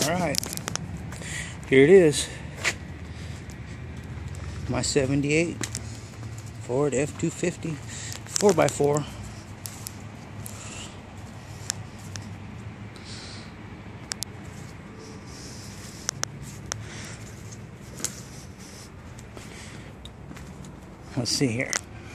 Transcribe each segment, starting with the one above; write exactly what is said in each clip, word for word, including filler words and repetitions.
Alright, here it is. My seventy-eight Ford F two fifty four by four. Let's see here.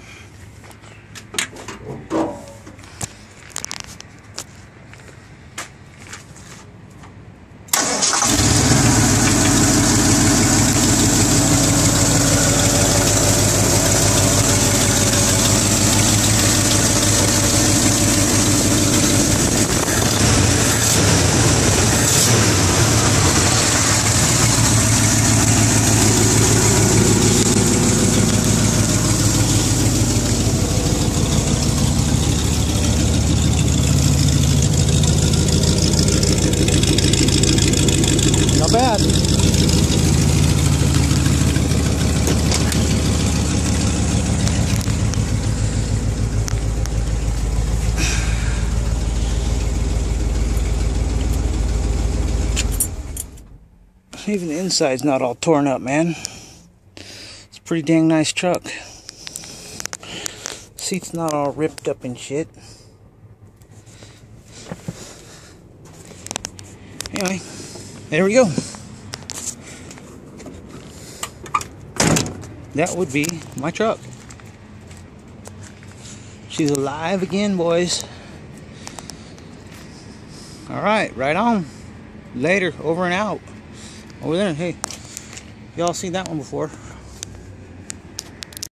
Not bad. Even the inside's not all torn up, man. It's a pretty dang nice truck. Seat's not all ripped up and shit. Anyway, there we go. That would be my truck. She's alive again, boys. Alright, right on. Later, over and out. Over there, hey. Y'all seen that one before.